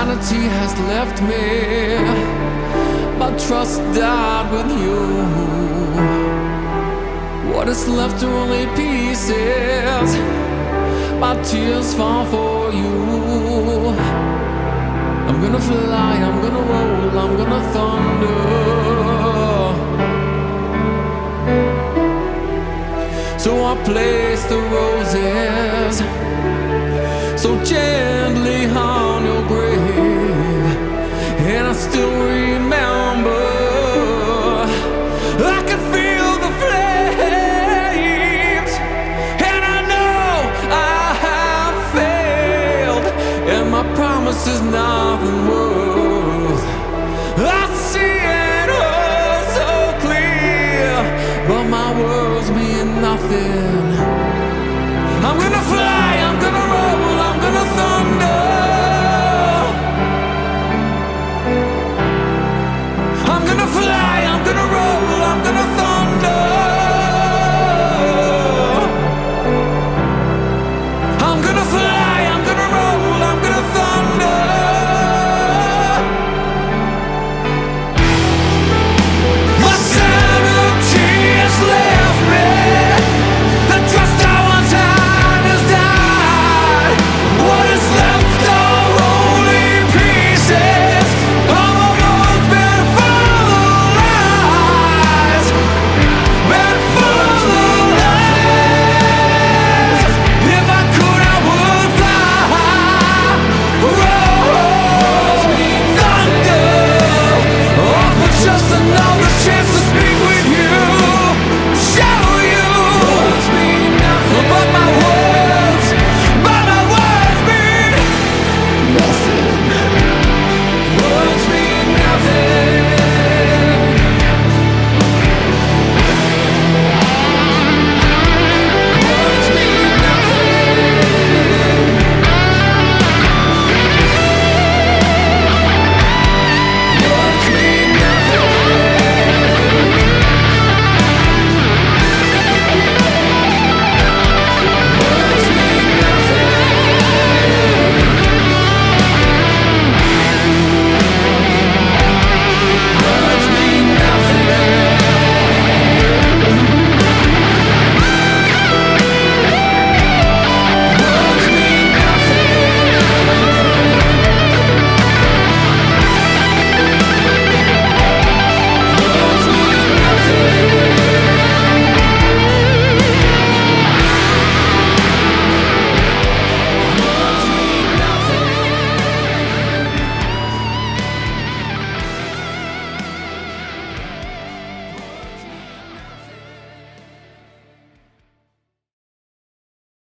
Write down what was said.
sanity has left me, my trust died with you. What is left are only pieces, my tears fall for you. I'm gonna fly, I'm gonna roll, I'm gonna thunder. So I place the roses so gently on your grave, and I still remember, I can feel the flames, and I know I have failed, and my promise is nothing worth.